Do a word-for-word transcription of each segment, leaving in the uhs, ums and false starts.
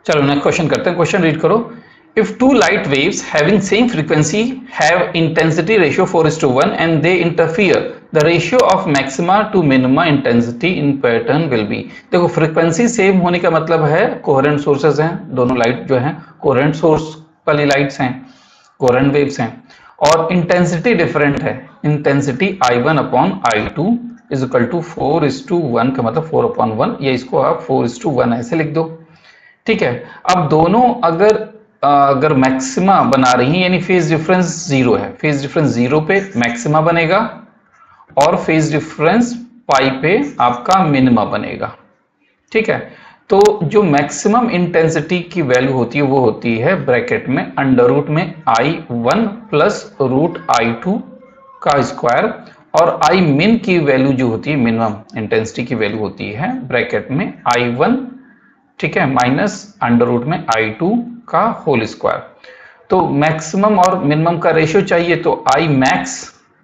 चलो next question करते हैं। क्वेश्चन रीड करो। If two light waves having same frequency have intensity ratio four is to one and they interfere, the ratio of maxima to minima intensity in pattern will be। देखो frequency same होने का मतलब है coherent sources हैं, दोनों light जो हैं coherent source वाली लाइट्स हैं, कोहेरेंट वेव्स हैं, और इंटेंसिटी डिफरेंट है। Intensity I one upon I two is equal to four is to one का मतलब फोर अपॉन वन, या इसको आप फोर इज टू वन ऐसे लिख दो। ठीक है, अब दोनों अगर अगर मैक्सिमा बना रही हैं यानी फेज डिफरेंस जीरो है, फेज डिफरेंस जीरो पे मैक्सिमा बनेगा और फेज डिफरेंस पाई पे आपका मिनिमा बनेगा। ठीक है, तो जो मैक्सिमम इंटेंसिटी की वैल्यू होती है वो होती है ब्रैकेट में अंडर रूट में I one plus root I two का स्क्वायर, और आई मिन की वैल्यू जो होती है मिनिमम इंटेंसिटी की वैल्यू होती है ब्रैकेट में आई वन, ठीक है, माइनस अंडर रूट में आई टू का होल स्क्वायर। तो मैक्सिमम और मिनिमम का रेशियो चाहिए तो आई मैक्स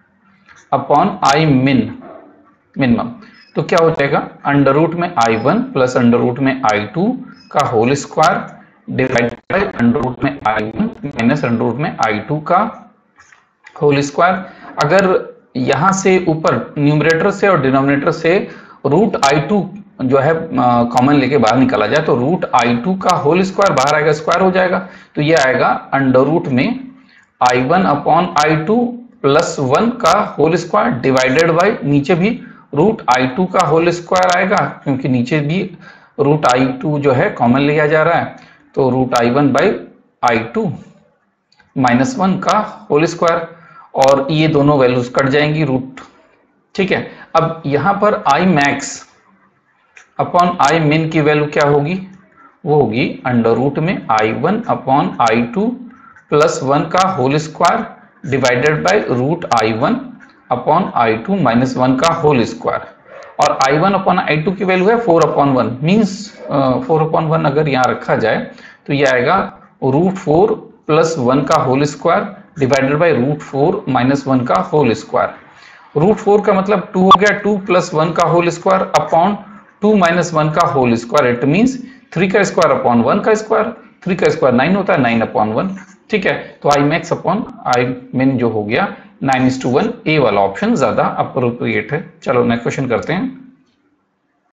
अपॉन आई मिन मिनिमम, तो क्या हो जाएगा अंडर रूट में I one plus under root में आई टू का whole square divided by under root में I one minus under root में आई टू का होल स्क्वायर। अगर यहां से ऊपर न्यूमरेटर से और डिनोमिनेटर से रूट आई टू जो है कॉमन लेके बाहर निकाला जाए तो रूट आई टू का होल स्क्वायर बाहर आएगा, स्क्वायर हो जाएगा, तो ये आएगा अंडर रूट में I one upon I two plus one का होल स्क्वायर डिवाइडेड बाई नीचे भी रूट आई टू का होल स्क्वायर आएगा, क्योंकि नीचे भी रूट आई टू जो है कॉमन लिया जा रहा है, तो root I one by I two minus one का होल स्क्वायर, और ये दोनों वैल्यूज कट जाएंगी रूट। ठीक है, अब यहां पर आई मैक्स अपॉन आई मिन की वैल्यू क्या होगी, वो होगी अंडर रूट में I one upon I two plus one का whole square divided by root I one upon I two minus one का होल स्क्वायर, और I one upon I two की वैल्यू है four upon one, means four upon one अगर यहाँ रखा जाए तो ये आएगा रूट फोर प्लस वन का whole square divided by root four minus one का होल स्क्वायर। रूट फोर का मतलब टू हो गया, टू प्लस वन का whole square upon two minus one का whole square, it means three का square upon one का स्क्वायर, थ्री का स्क्वायर नाइन होता है, नाइन अपॉन वन। ठीक है, तो आई मैक्स अपॉन आई मिन जो हो गया nine is to one, A वाला ऑप्शन ज्यादा अप्रोप्रिएट है। चलो नेक्स्ट क्वेश्चन करते हैं।